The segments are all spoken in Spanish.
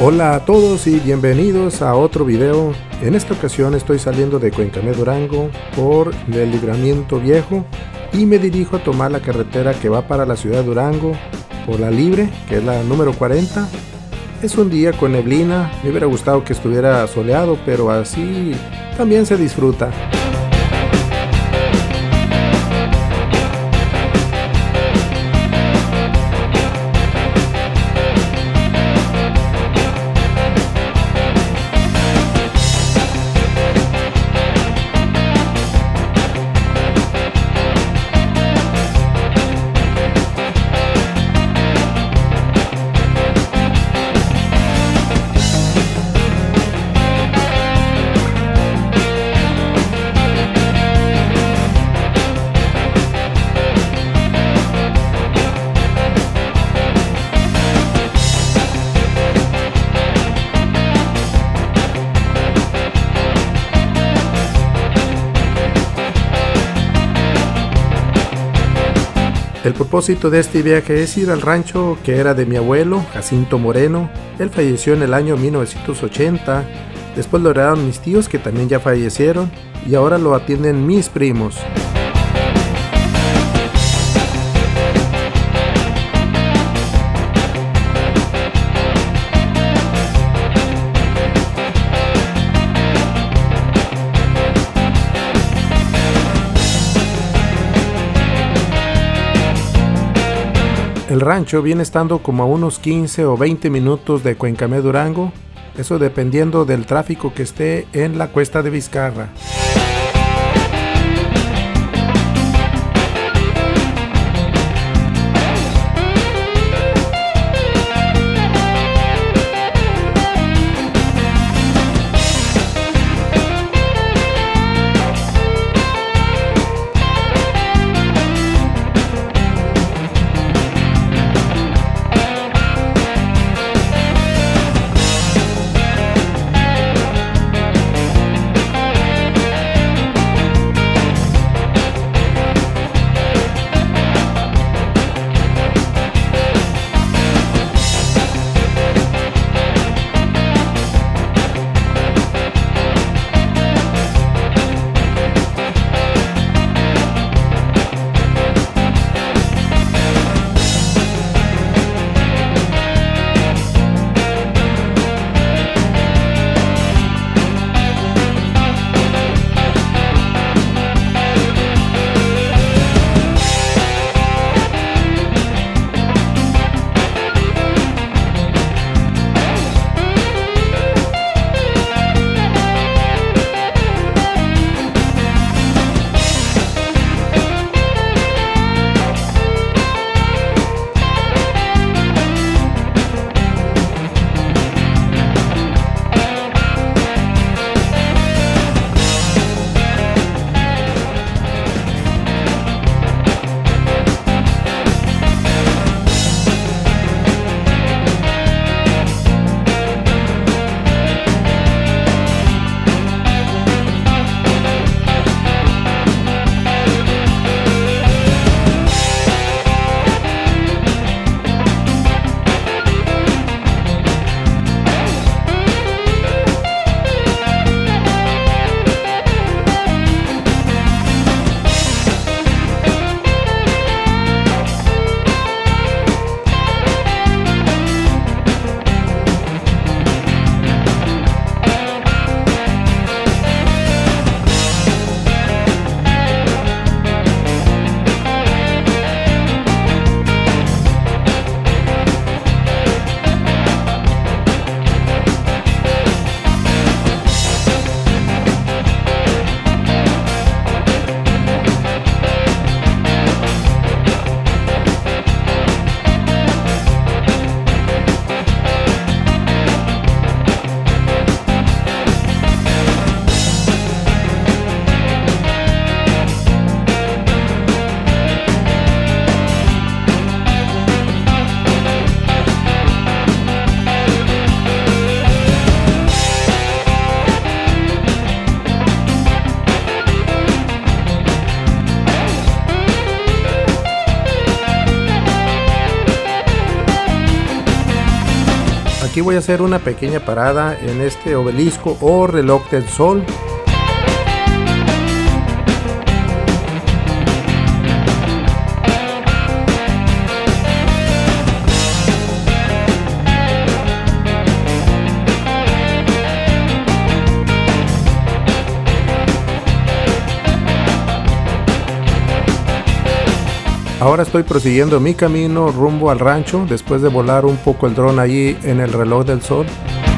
Hola a todos y bienvenidos a otro video. En esta ocasión estoy saliendo de Cuencamé, Durango por el Libramiento Viejo y me dirijo a tomar la carretera que va para la ciudad de Durango por la Libre, que es la número 40. Es un día con neblina, me hubiera gustado que estuviera soleado, pero así también se disfruta. El propósito de este viaje es ir al rancho que era de mi abuelo, Jacinto Moreno. Él falleció en el año 1980, después lo heredaron mis tíos que también ya fallecieron y ahora lo atienden mis primos. El rancho viene estando como a unos 15 o 20 minutos de Cuencamé, Durango, eso dependiendo del tráfico que esté en la Cuesta de Vizcarra. aquí voy a hacer una pequeña parada en este obelisco o reloj del sol. Ahora estoy prosiguiendo mi camino rumbo al rancho después de volar un poco el dron allí en el reloj del sol.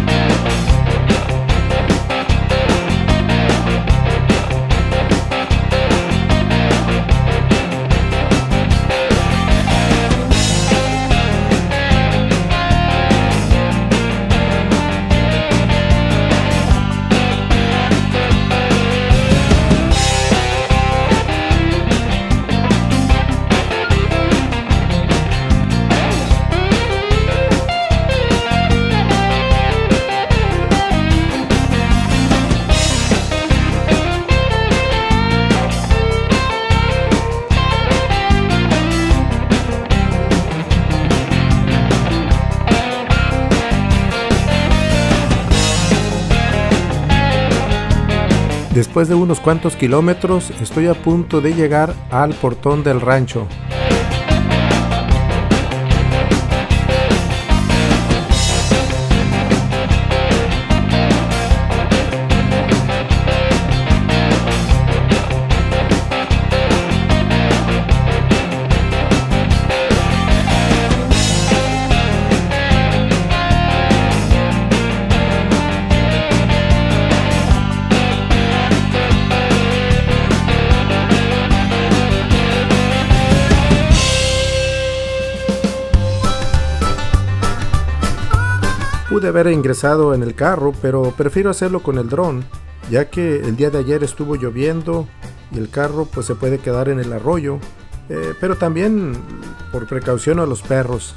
Después de unos cuantos kilómetros, estoy a punto de llegar al portón del rancho. Pude haber ingresado en el carro, pero prefiero hacerlo con el dron, ya que el día de ayer estuvo lloviendo y el carro pues se puede quedar en el arroyo, pero también por precaución a los perros.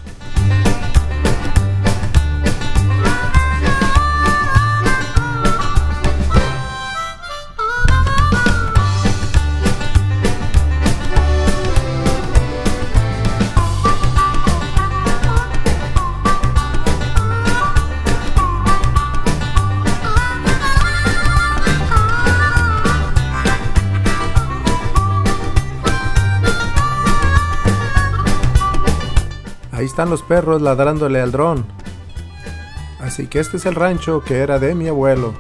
Ahí están los perros ladrándole al dron. Así que este es el rancho que era de mi abuelo.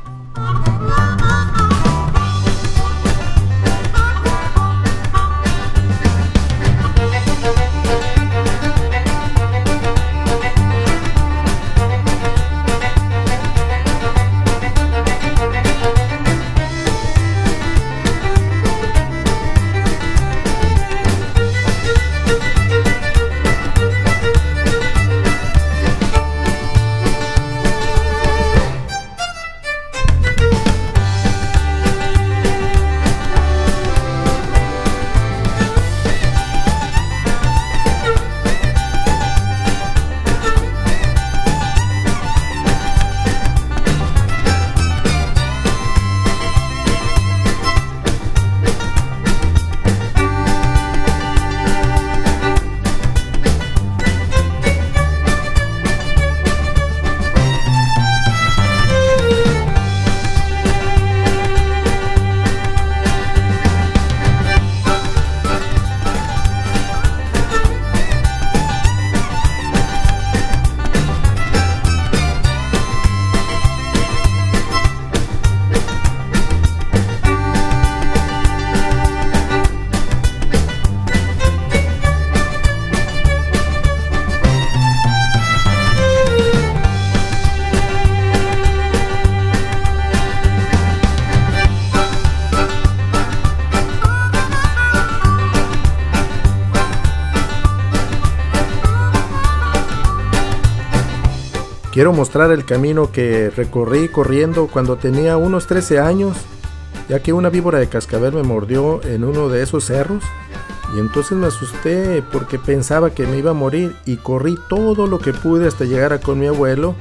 Quiero mostrar el camino que recorrí corriendo cuando tenía unos 13 años, ya que una víbora de cascabel me mordió en uno de esos cerros y entonces me asusté porque pensaba que me iba a morir y corrí todo lo que pude hasta llegar con mi abuelo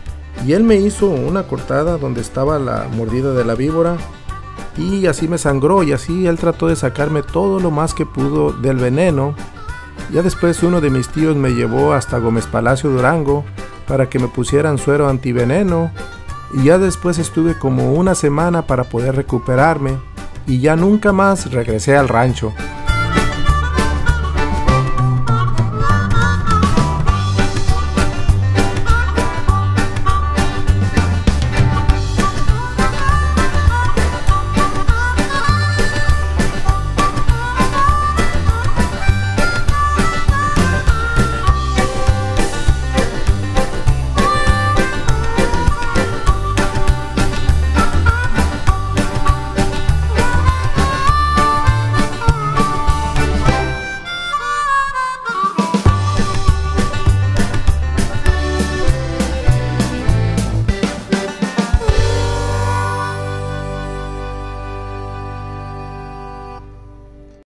y él me hizo una cortada donde estaba la mordida de la víbora y así me sangró y así él trató de sacarme todo lo más que pudo del veneno. Ya después uno de mis tíos me llevó hasta Gómez Palacio, Durango, para que me pusieran suero antiveneno, y ya después estuve como una semana para poder recuperarme y ya nunca más regresé al rancho.